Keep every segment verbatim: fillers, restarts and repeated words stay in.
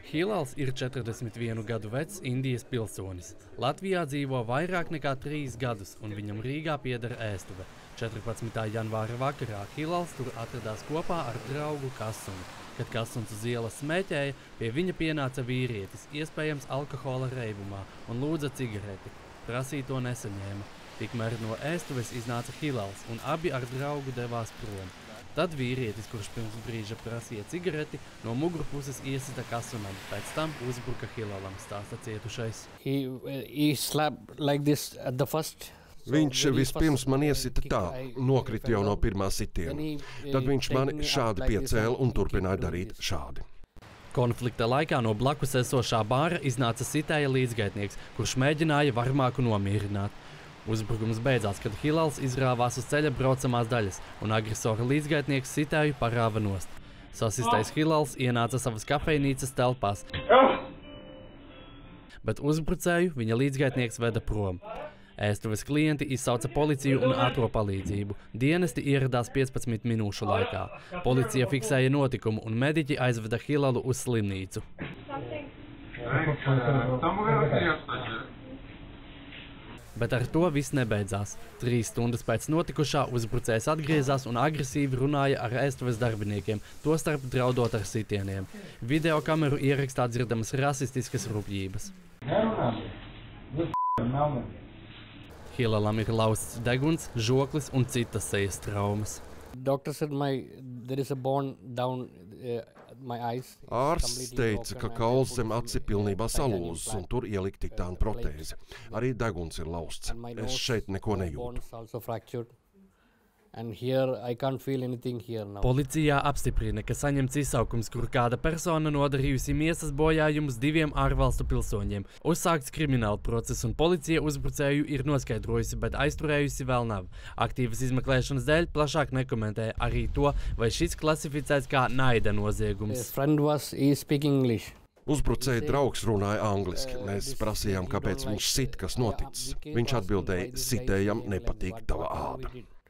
Hilals ir četrdesmit vienu gadu vecs Indijas pilsonis. Latvijā dzīvo vairāk nekā trīs gadus, un viņam Rīgā pieder ēstuve. četrpadsmitā janvāra vakarā Hilals tur atradās kopā ar draugu Kasunu. Kad Kasuns uz ielas smēķēja, pie viņa pienāca vīrietis, iespējams alkohola reibumā, un lūdza cigareti. Prasīja to nesaņēma. Tikmēr no ēstuves iznāca Hilals, un abi ar draugu devās prom. Tad vīrietis, kurš pirms brīža prasīja cigareti, no muguru puses iesita Kasunam, pēc tam uzbruka Hilalam, stāsta cietušais. He, he slapped like this at the first. Viņš vispirms man iesita tā, nokrita jau no pirmā sitiena. Tad viņš mani šādi piecēla un turpināja darīt šādi. Konflikta laikā no blakus esošā bāra iznāca sitēja līdzgaitnieks, kurš mēģināja varmāku nomierināt. Uzbrukums beidzās, kad Hilals izrāvās uz ceļa braucamās daļas, un agresora līdzgaitnieks sitēju parāva nost. Sasistais Hilals ienāca savas kafejnīcas telpās, bet uzbrucēju viņa līdzgaitnieks veda prom. Ēstuves klienti izsauca policiju un ātro palīdzību. Dienesti ieradās piecpadsmit minūšu laikā. Policija fiksēja notikumu, un mediķi aizveda Hilalu uz slimnīcu. Bet ar to viss nebeidzās. Trīs stundas pēc notikušā uzbrucējs atgriezās un agresīvi runāja ar ēstuves darbiniekiem, tostarp draudot ar sitieniem. Video kameru ierakstā dzirdamas rasistiskas rupjības. Hilalam ir lausts deguns, žoklis un citas sejas traumas. Ārsts teica, ka kauls zem aci pilnībā salūzis un tur ielikt titāna protēzi. Arī deguns ir lausts. Es šeit neko nejūtu. Policijā apstiprina, ka saņemts izsaukums, kur kāda persona nodarījusi miesas bojājumus diviem ārvalstu pilsoņiem. Uzsākts krimināla process un policija uzbrucēju ir noskaidrojusi, bet aizturējusi vēl nav. Aktīvas izmeklēšanas dēļ plašāk nekomentē arī to, vai šis klasificēts kā naida noziegums. Uzbrucēja draugs runāja angliski. Mēs prasījām, kāpēc viņš sit, kas noticis. Viņš atbildēja, sitējam nepatīk tava āda.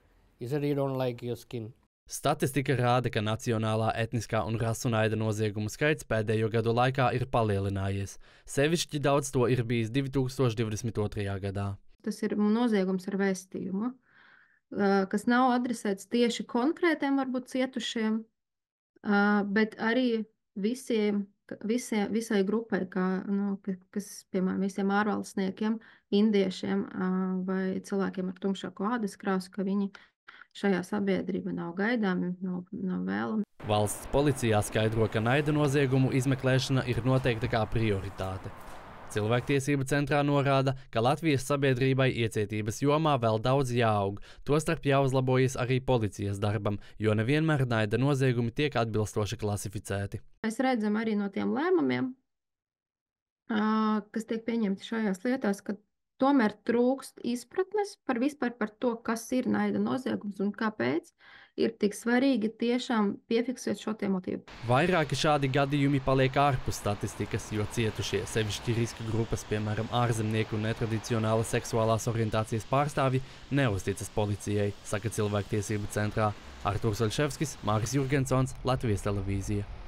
Statistika rāda, ka nacionālā, etniskā un rasu naida noziegumu skaits pēdējo gadu laikā ir palielinājies. Sevišķi daudz to ir bijis divi tūkstoši divdesmit otrajā gadā. Tas ir noziegums ar vēstījumu, kas nav adresēts tieši konkrētiem varbūt cietušiem, bet arī visiem, visiem, visai grupai, kā, nu, kas, piemēram, visiem ārvalstniekiem, indiešiem vai cilvēkiem ar tumšāko ādas krāsu, ka viņi šajā sabiedrība nav gaidāmi, nav, nav vēlami. Valsts policijā skaidro, ka naida noziegumu izmeklēšana ir noteikta kā prioritāte. Cilvēktiesību centrā norāda, ka Latvijas sabiedrībai iecietības jomā vēl daudz jāaug, tostarp jāuzlabojas arī policijas darbam, jo nevienmēr naida noziegumi tiek atbilstoši klasificēti. Mēs redzam arī no tiem lēmumiem, kas tiek pieņemti šajās lietās, ka tomēr trūkst izpratnes par vispār par to, kas ir naida noziegums un kāpēc ir tik svarīgi tiešām piefiksēt šo tie motīvu. Vairāki šādi gadījumi paliek ārpus statistikas, jo cietušie, sevišķi riska grupas, piemēram, ārzemnieku un netradicionālas seksuālās orientācijas pārstāvji, neuzticas policijai, saka Cilvēktiesību centrā. Artūrs Oļševskis, Māris Jurgensons, Latvijas televīzija.